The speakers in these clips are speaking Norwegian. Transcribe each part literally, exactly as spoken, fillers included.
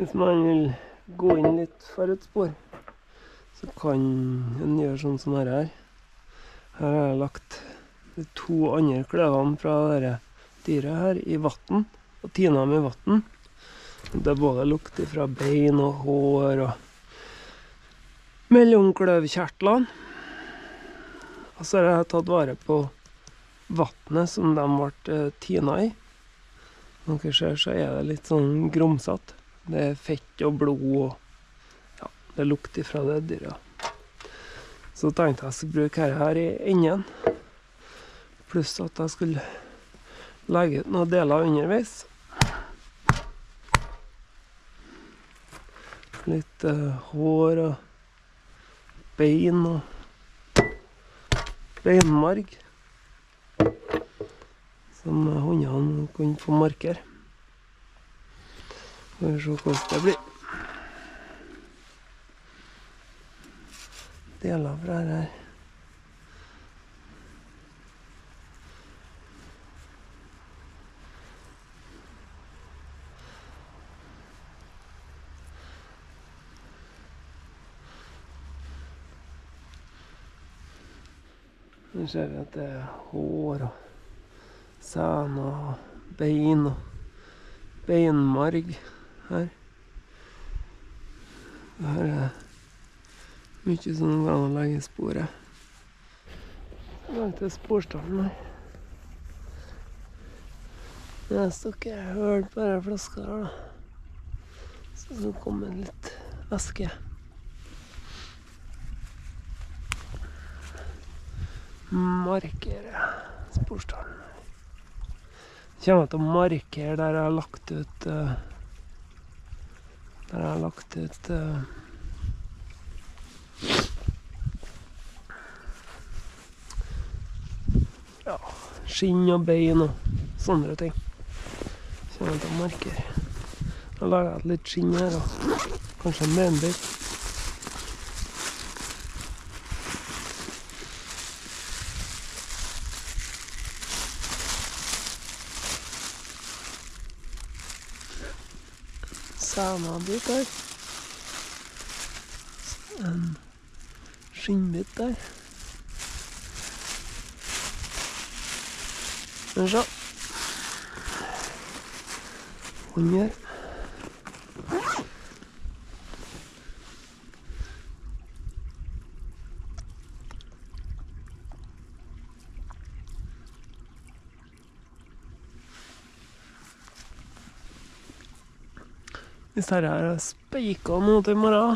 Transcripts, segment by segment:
Hvis man vil gå inn litt for et spor, så kan en gjøre sånn som her her. Her har jeg lagt de to andre kløvene fra dette dyret her i vatten, og tina dem i vatten. Det er både lukt fra bein og hår og mellomkløvkjertlene. Og så har jeg tatt vare på vattnet som de ble tina i. Som dere ser, så er det litt sånn grumsete. Det er fett og blod og ja, det lukter fra det dyret. Så tenkte jeg skulle bruke dette her i enden. Pluss at jeg skulle legge ut noen deler underveis. Litt uh, hår og bein og beinmarg. Som hundene kunne få markere. Får vi se hvordan det blir. Deler fra her. Nå ser vi at det er hår og sener og bein og beinmarg her. Her er mye som kan legge i sporet. Langt til sporstallen her. Jeg stokker høl på denne flaska her da. Så det kommer litt væske. Markere sporstallen. Kommer til å markere der jeg har lagt ut uh, der jeg har lagt ut uh, ja, skinn og bein og sånne ting. Kommer til å markere. Jeg har laget litt skinn her og kanskje en beinbit. Senabit der. En skinnbit der. Men så. Under. Hvis dette er speiket nå til i morgen,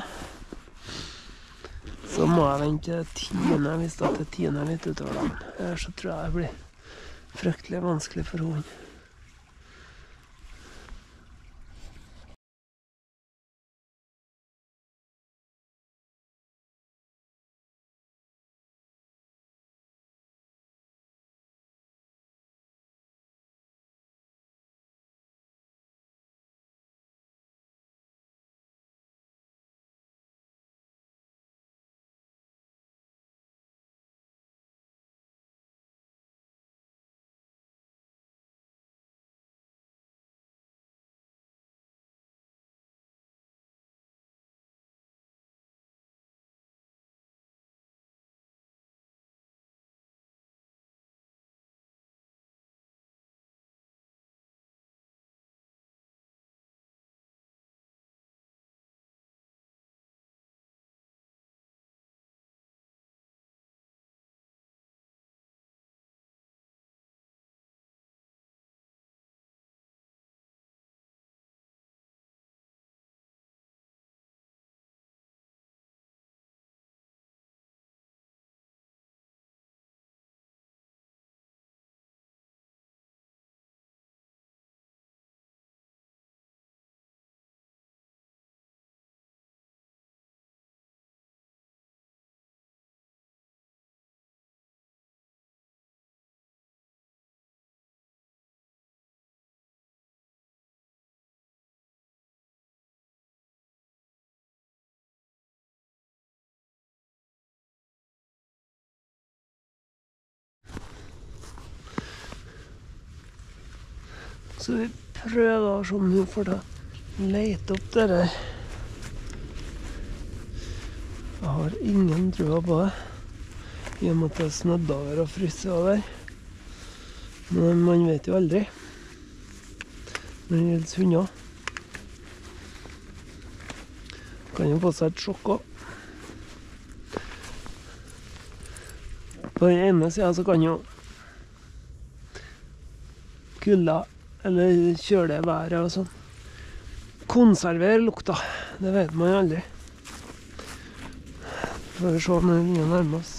så må jeg vente tiende hvis det tiende litt utover dagen. Ellers så tror jeg det blir fryktelig vanskelig for hunden. Så vi prøver å se om hun får ta lete opp det der. Jeg har ingen trua på det. I og med at det snødde over og frysset over. Men man vet jo aldri. Når det gjelder hunder. Kan jo få seg et sjokk også. På den ene siden så kan jo kulda eller kjøle været og sånn konservere lukta. Det vet man jo aldri. Får vi se når vi begynner å nærme oss.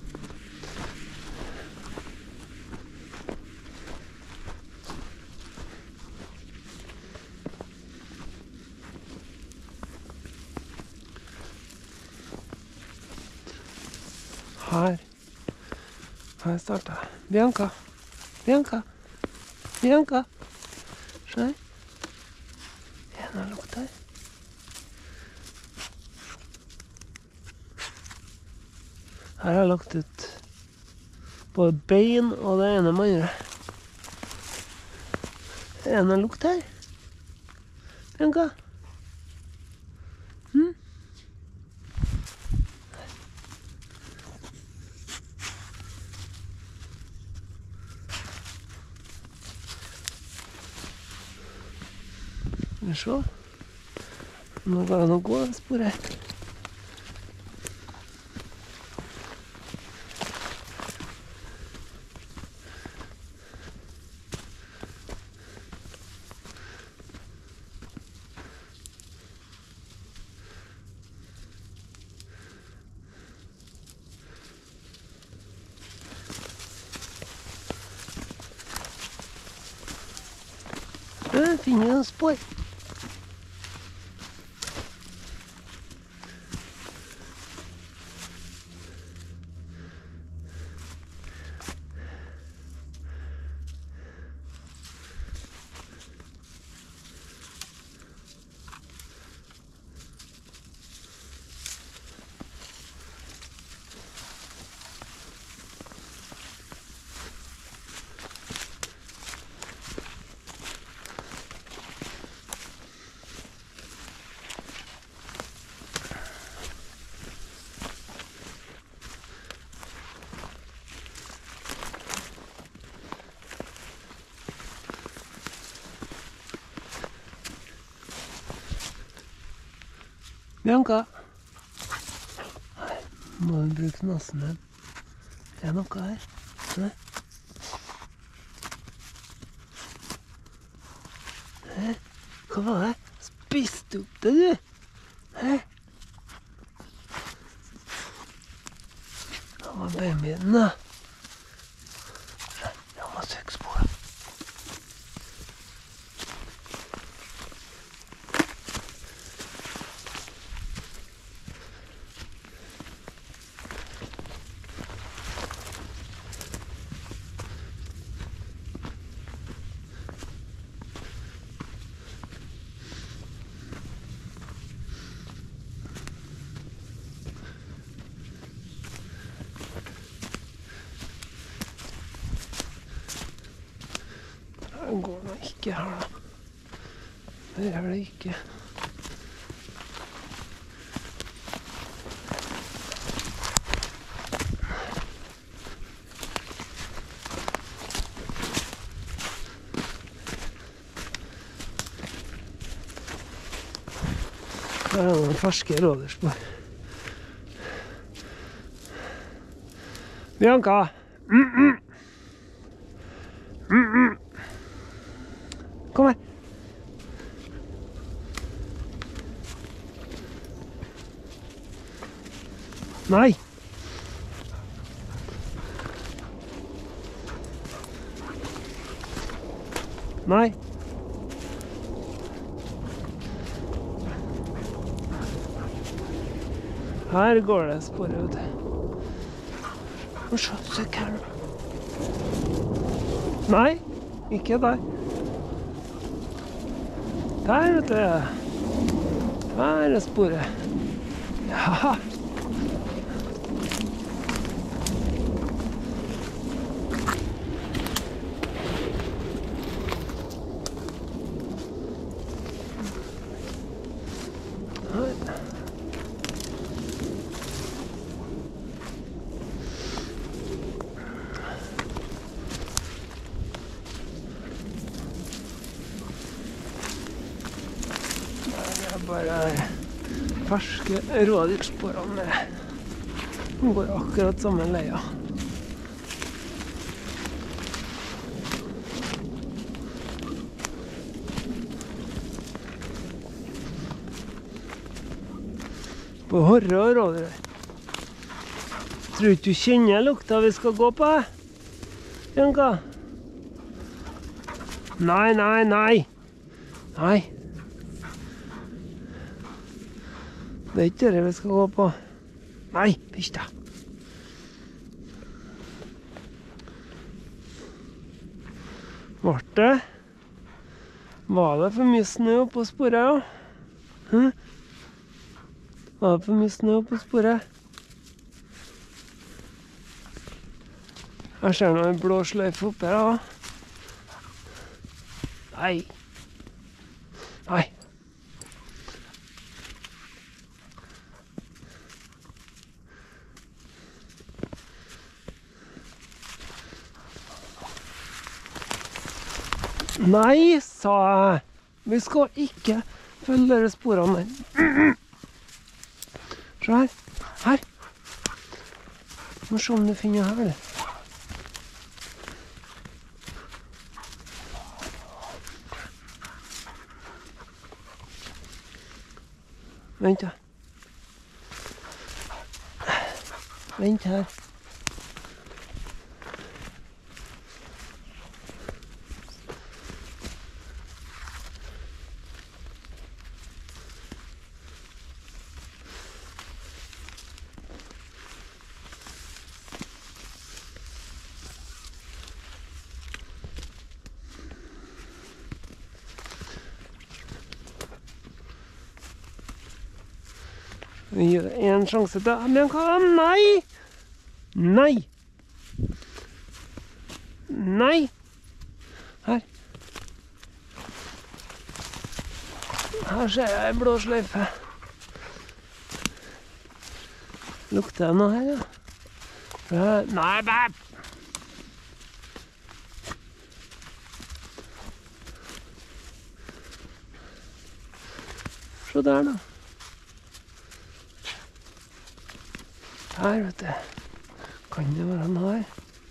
Her. Her starter jeg. Bianca. Bianca. Bianca. Se her. Er det noe lukt her? Her har jeg lagt ut både bein og det ene med andre. Er det noe lukt her? Bianca? Hm? Skal vi se. Nå går det an å gå det sporet. Jeg finner noen spår. Bianca. Her må vi bruke nasen din. Er det noe her? Nei? Hæ? Hva var det? Spiste opp det, du? Hæ? Det var babyen, da. Jeg må søke spor. Det går nå ikke her, da. Det gjør det ikke. Her er noen ferske rådyrspor. Bianca! Mm-mm! Mm-mm! Kom her. Nei. Nei. Her går det sporet ut. Se, søk her nå. Nei, ikke der. Der, vet du. Der er sporet. Ja. bare ferske rådyrsporene går akkurat samme leia. På horre og rådyr. Tror ikke du kjenner lukta vi skal gå på, Janka? Nei, nei, nei. Nei. Det er ikke det vi skal gå på. Nei, hysj da. Vart det? Var det for mye snø på sporet, ja? Hm? Var det for mye snø på sporet? Jeg ser noe blå sløyfe oppe her, da. Nei. Nei. Nei, sa jeg. Vi skal ikke følge dere sporene der. Se her. Her. Må se om du finner her. Vent da. Vent her. Vi gir det en sjanse til. Men hva? Nei! Nei! Nei! Her. Her ser jeg en blå sløyfe. Lukter det noe her, ja? Nei, bæ! Se der da. Her, vet du. Kan det være noe her?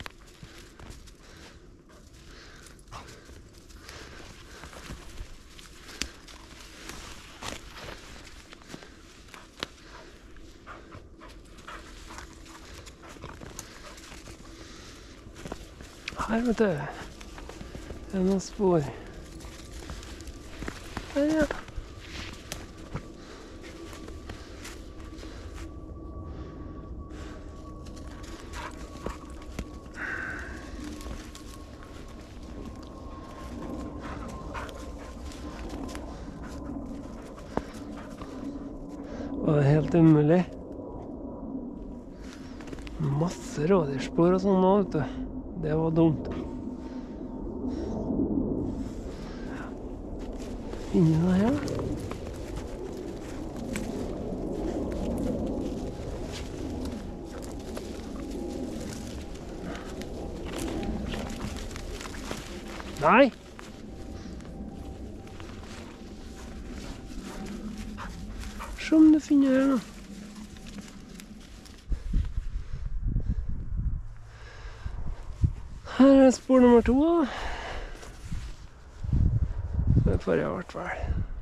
Her, vet du. Det er noen spor. Her, ja. Det var helt umulig. Masse rådyrspor og sånn nå, vet du. Det var dumt. Finner du det her? Nei! Se om du finner her nå. Her er spor nummer to. Det får jeg i hvert fall.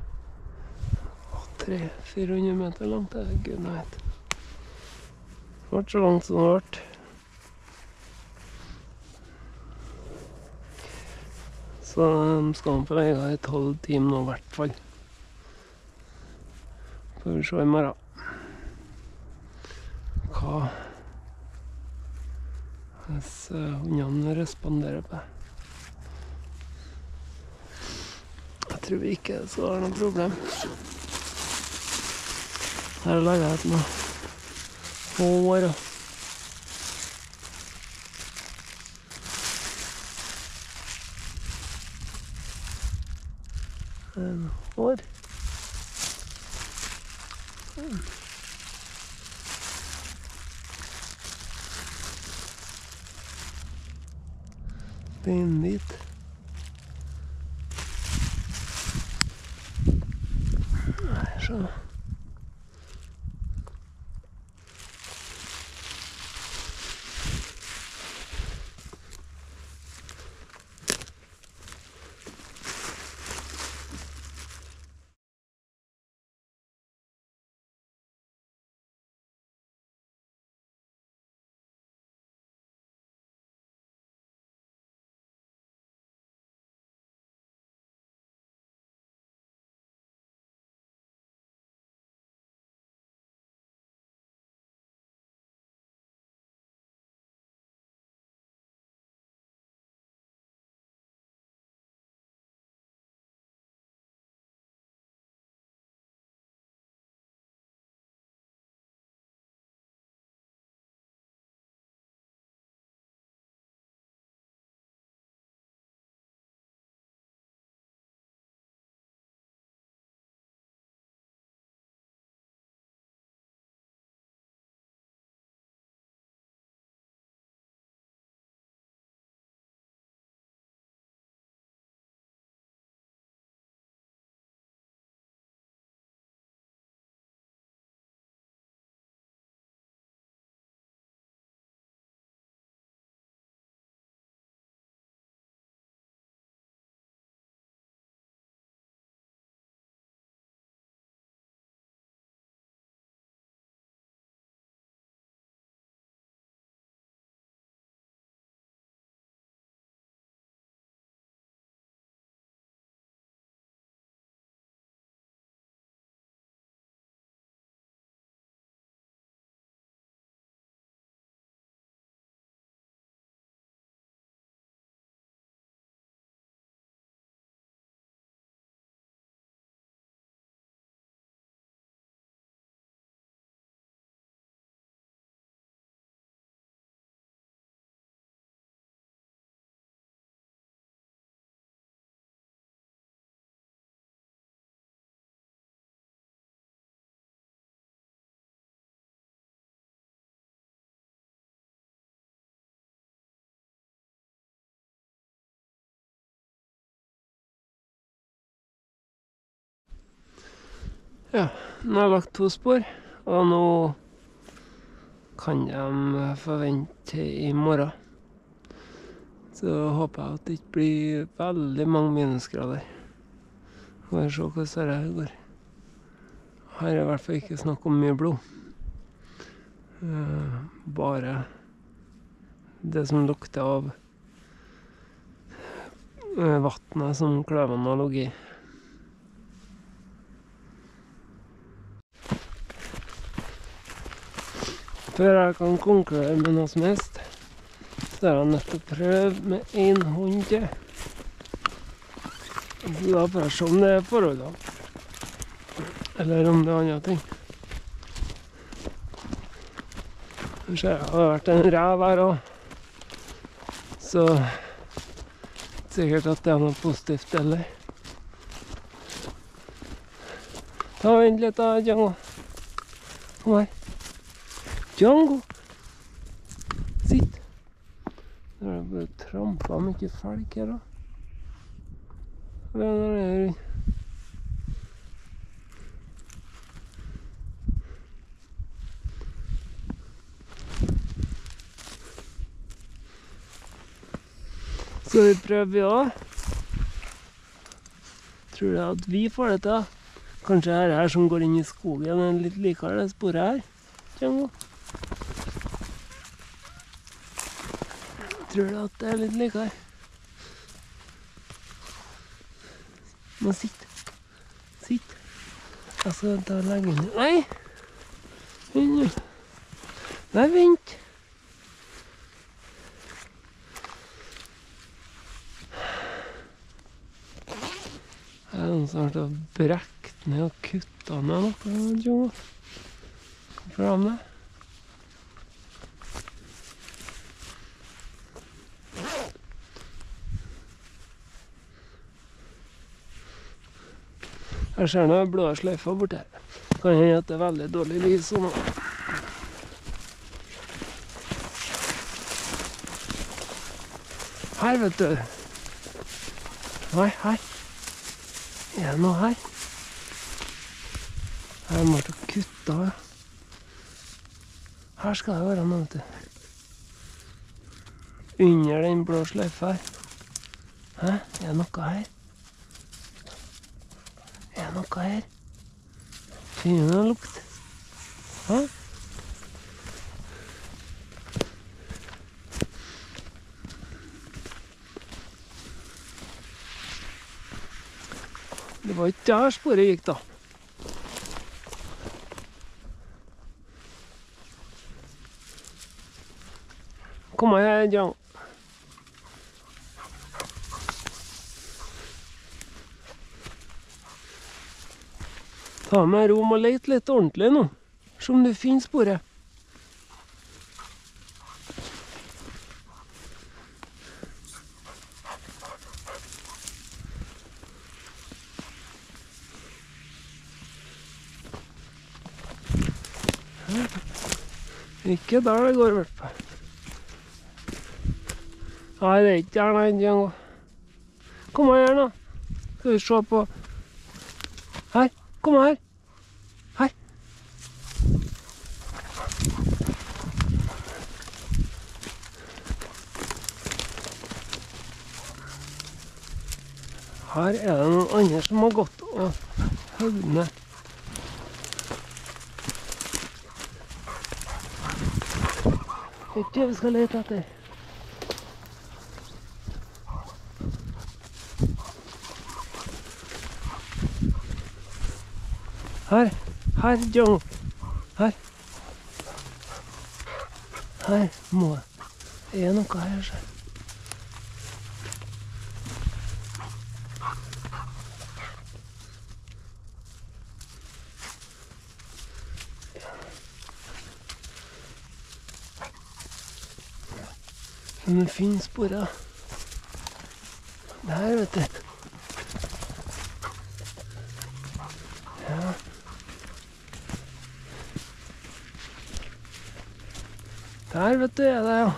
tre til fire hundre meter langt, det er gud vet. Det ble så langt som det ble. Så de skal på vei i tolv timer nå i hvert fall. Får vi se i morgen hva hvis hundene responderer på. Jeg tror ikke det skal være noe problem. Her lager jeg et noe hår og en hår. Steinbit. så. Ja, nå har jeg lagt to spor, og nå kan de forvente i morgen. Så håper jeg at det ikke blir veldig mange minusgrader. Får vi se hvordan det går. Her er i hvert fall ikke snakk om mye blod. Uh, bare det som lukter av uh, vattnet som kløvene har ligget i. Før jeg kan konkludere med noe som helst, så er jeg nødt til å prøve med en hånd til. Så da får jeg se om det er forholdene, eller om det er andre ting. Nå ser jeg det har vært en rev her også, så sikkert at det er noe positivt, eller? Ta og vent litt da, Django. Kom her. Django! Sitt! Nå har jeg bare trampet mye felk her da. Hva er det her? Skal vi prøve vi også? Tror du at vi får det til? Kanskje her, her som går inn i skogen er litt likere det sporet her? Django? Tror du at det er litt likere? Nå sitt. Sitt. Jeg skal ta og legge inn. Nei! Nei, vent! Jeg er noen som har brekt ned og kuttet ned noe, Django. Kom fram det. Jeg ser noe blå sløyfer bort her. Kan hende at det er veldig dårlig lys og noe. Her, vet du. Nei, her. Er det noe her? Her må du kutte av. Her skal det være noe, vet du. Under den blå sløyfa her. Hæ? Er det noe her? Er det noe her? Finner du noe lukt? Hæ? Det var ikke der sporet gikk, da. Kom her, Jan. Ta med rom og lete litt ordentlig nå. Se om du finner sporet. Ikke der det går, i hvert fall. Nei, det er ikke der, nei, Django. Kom her nå. Skal vi se på. Her, kom her. Her. Her er det noen andre som har gått og høgd ned. Det er ikke det vi skal lete etter. Her, her, John. Her. Her må jeg. Det er noe her, så. Men det finnes sporer. Der, vet du. Ja. Der, vet du, er det, ja.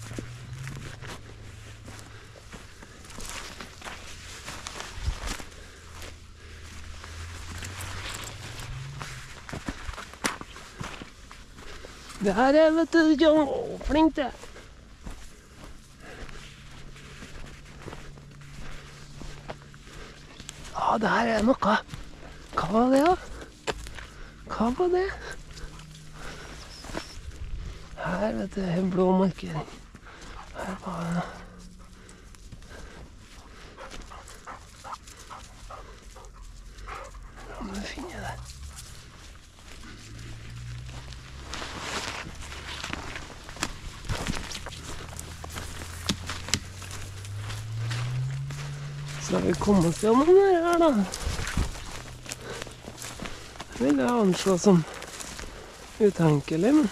Det her er, vet du, John. Å, flink det. Ja, det her er noe. Hva var det, da? Hva var det? Her, vet du, en blå markering. Her var det. Ja, må vi finne det. Så har vi kommet oss gjennom det her, da. Det vil jeg anslå som utenkelig, men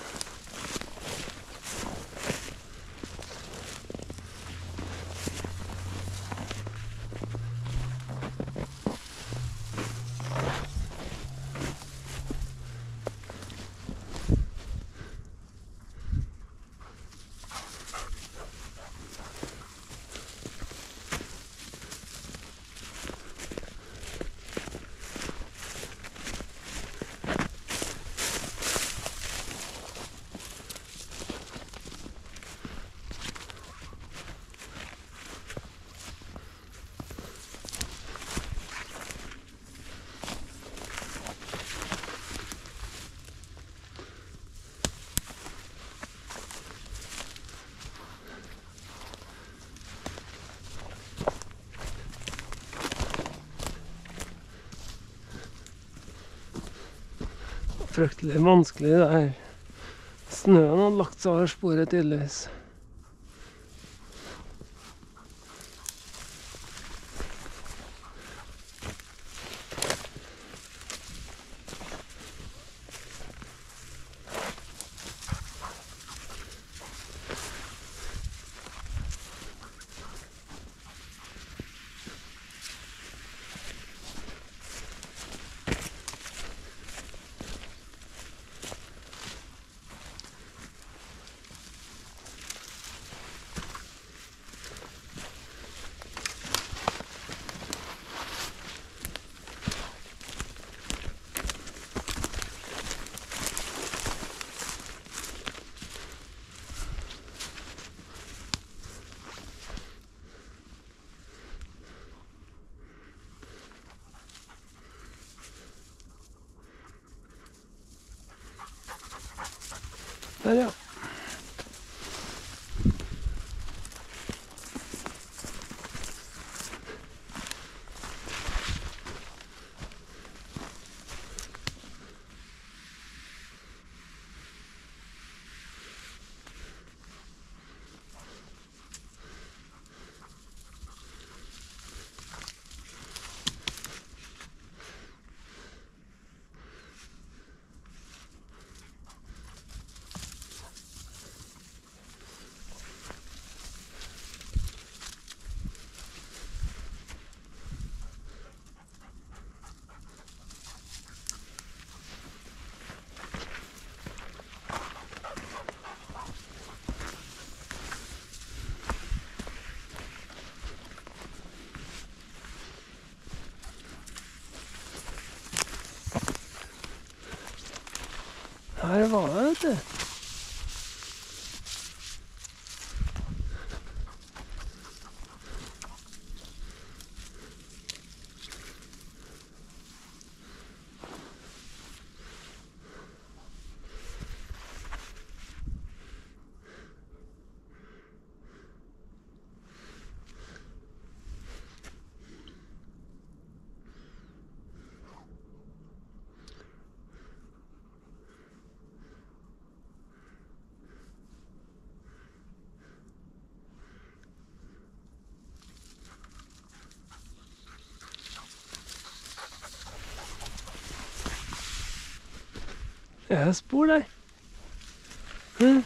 fryktelig vanskelig det her. Snøen har lagt seg over sporet tydeligvis. Der, ja. Her var det, vet du. Er det spor der? Hm.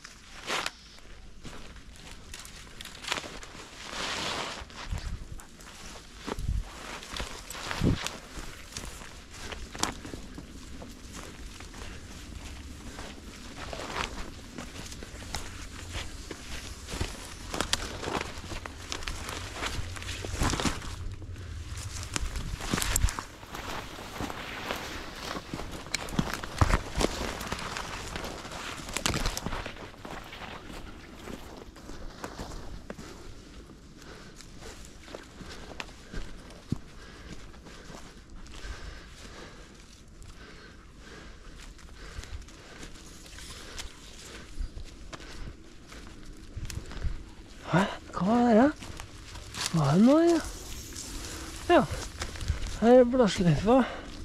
Hæ? Hva var det da? Hva er det nå, ja? Ja, her er bladsløyfa.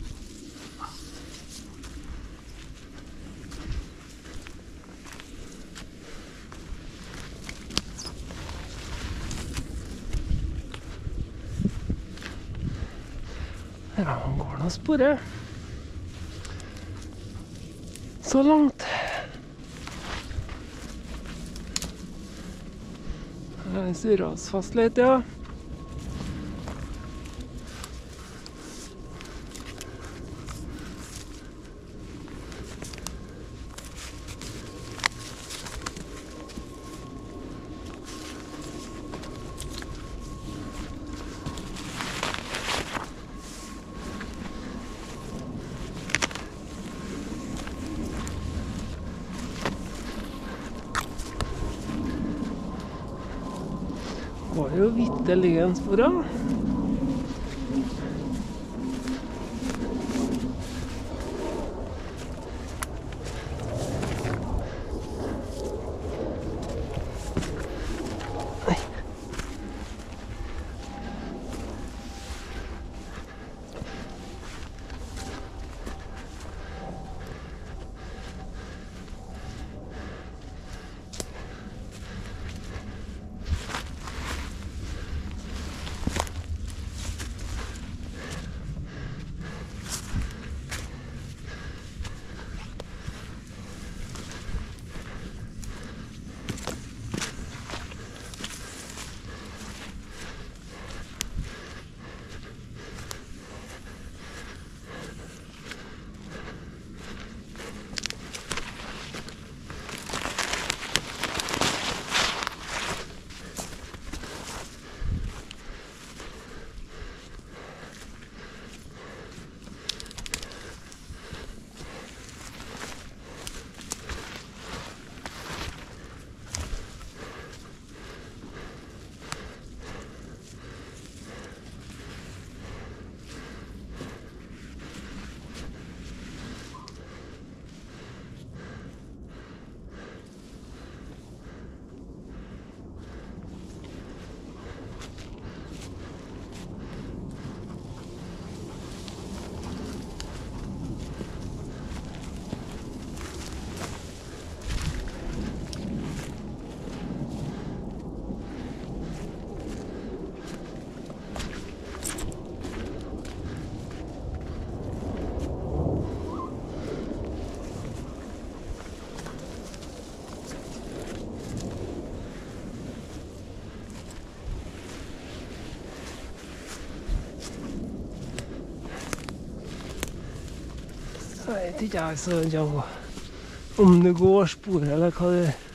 Ja, han går nå sporet. Så langt. Jeg surrer oss fast litt, ja. Var jo vitterligens bra. Nei. vet ikke jeg så Django. Om det går spor eller hva det er.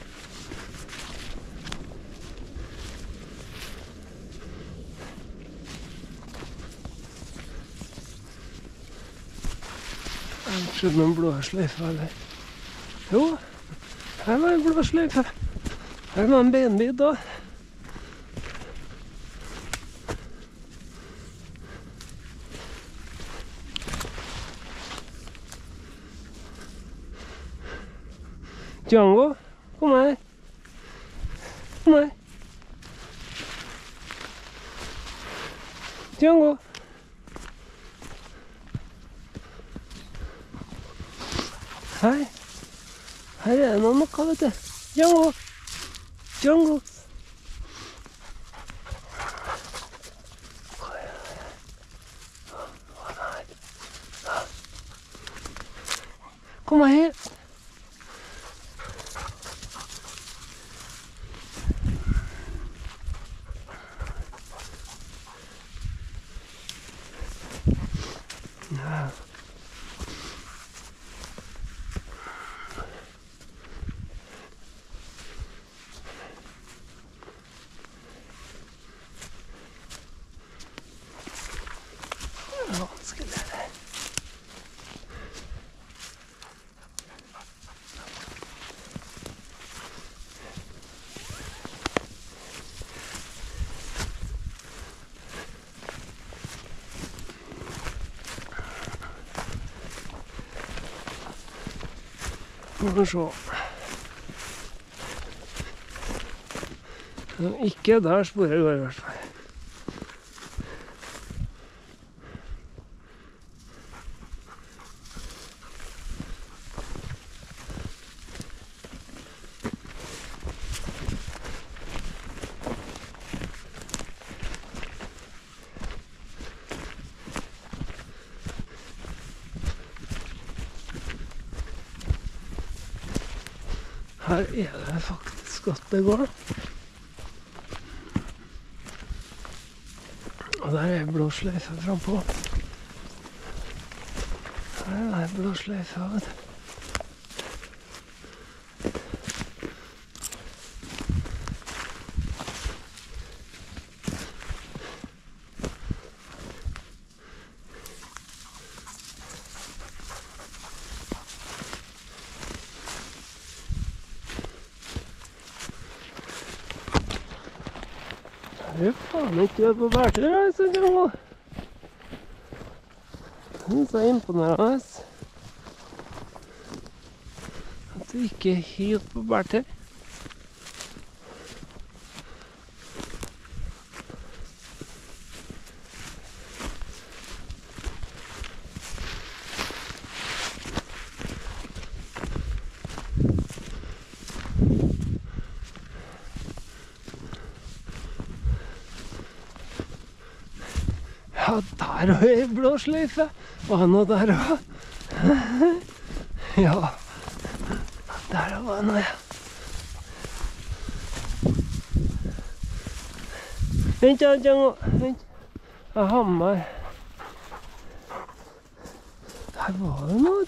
Jeg har ikke sett noen blå sløyfe eller. Jo, her var en blå sløyfe. Her var en benbit da. Django, kom her. Kom her. Django. Her. Her er det noe, vet du. Django. Django. Kom her. Ja. Vanskelig er det. Vi får se. Ikke der sporet går i hvert fall. Her er det faktisk at det går. Og der er blå sløyfe frempå. Her er blå sløyfe, vet du. Det er faen ikke gjør på bærtur, altså, Django. Det er så imponerende at du ikke er helt på bærtur. Ja, der har jeg blå sløyfe. Og noe der også. Ja, der var noe. Vent da, Django. Vent. Jeg har med meg. Der var det noe.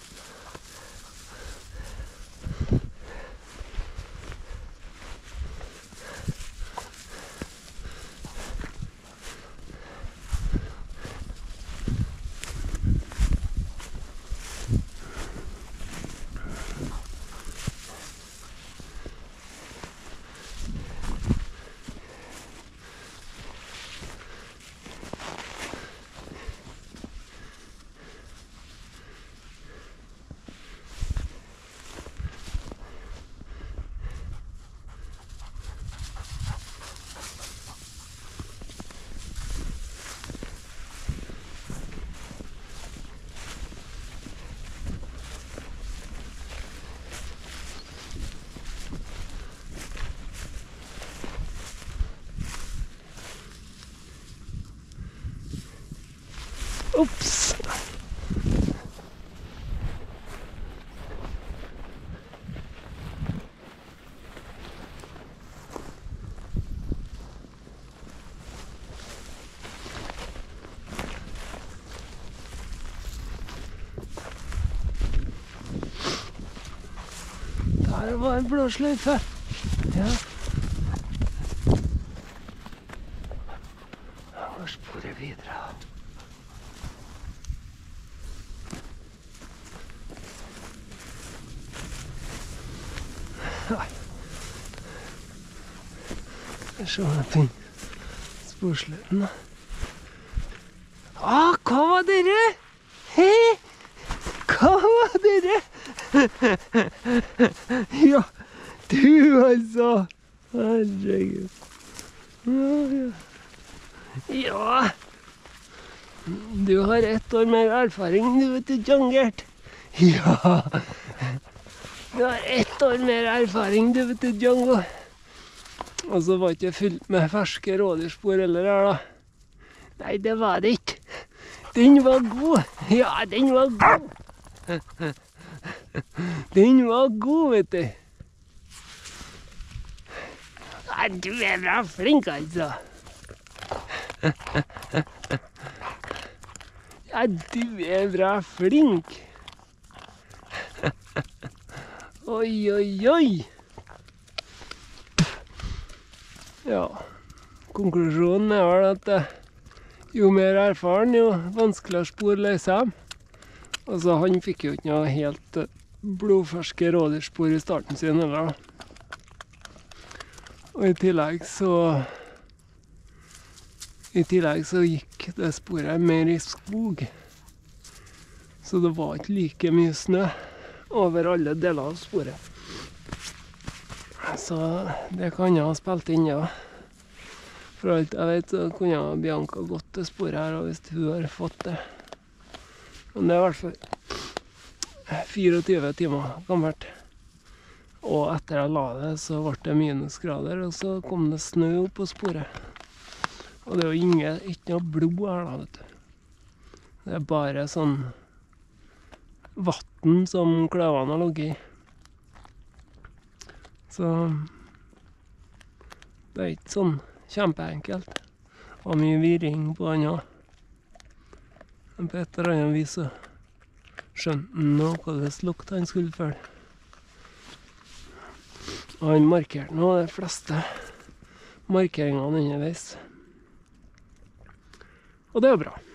Ups! Der var en blåsløyfe. Ja. Jeg må spore videre. Jeg ser om jeg finner sporsløyfen da. Ah, hva var dere? Hei! Hva var dere? Ja, du altså. Herregud. Ja, ja. Ja. Du har ett år mer erfaring, du vet du, John Gert. Ja. Du har ett år mer erfaring, du vet du, Django. Og så var det ikke fylt med ferske rådyrspor heller her da. Nei, det var det ikke. Den var god. Ja, den var god. Den var god, vet du. Ja, du er bra flink, altså. Ja, du er bra flink. Oi, oi, oi. Ja, konklusjonen er vel at eh, jo mer erfaren, jo vanskeligere spor løser dem. Altså, han fikk jo ikke noe helt eh, blodferske rådyrspor i starten sin, eller da. Og i tillegg så... I tillegg så gikk det sporet mer i skog. Så det var ikke like mye snø over alle deler av sporet. Så det kan jeg ha spilt inn, ja. For alt jeg vet, så kunne Bianca gått til sporet her, og hvis hun har fått det. Men det er i hvert fall fireogtyve timer gammelt. Og etter jeg la det, så ble det minusgrader, og så kom det snø opp på sporet. Og det er jo ingen, ikke noe blod her da, vet du. Det er bare sånn vatten som kløvene har ligget i. Så det er ikke sånn kjempeenkelt. Og mye virring på den også. Men på et eller annet vis så skjønte han nå hva det lukt han skulle følge. Og han markerte nå de fleste markeringene underveis. Og det er jo bra.